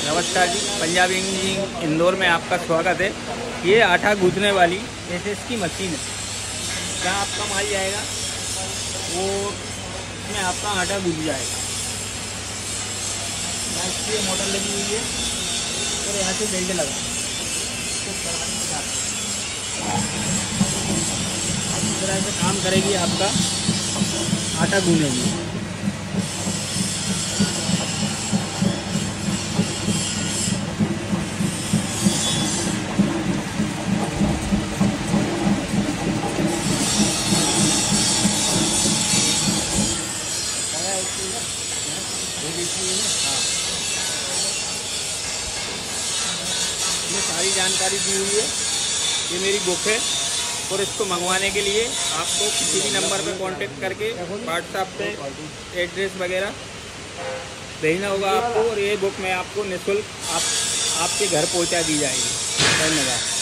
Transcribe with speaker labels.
Speaker 1: नमस्कार जी, पंजाब इंजीनियरिंग इंदौर में आपका स्वागत है। ये आटा गूंथने वाली एसएस की मशीन है। जहाँ आपका माल जाएगा वो इसमें आपका आटा गूंथ जाएगा। इसकी मोटर लगी हुई है और यहाँ से बेल्ट लगा इस तरह से काम करेगी, आपका आटा गूंथेगी। ये सारी जानकारी दी हुई है। ये मेरी बुक है और इसको मंगवाने के लिए आपको किसी भी नंबर पे कांटेक्ट करके व्हाट्सएप पे एड्रेस वगैरह भेजना होगा आपको, और ये बुक मैं आपको निःशुल्क आपके घर पहुंचा दी जाएगी। धन्यवाद।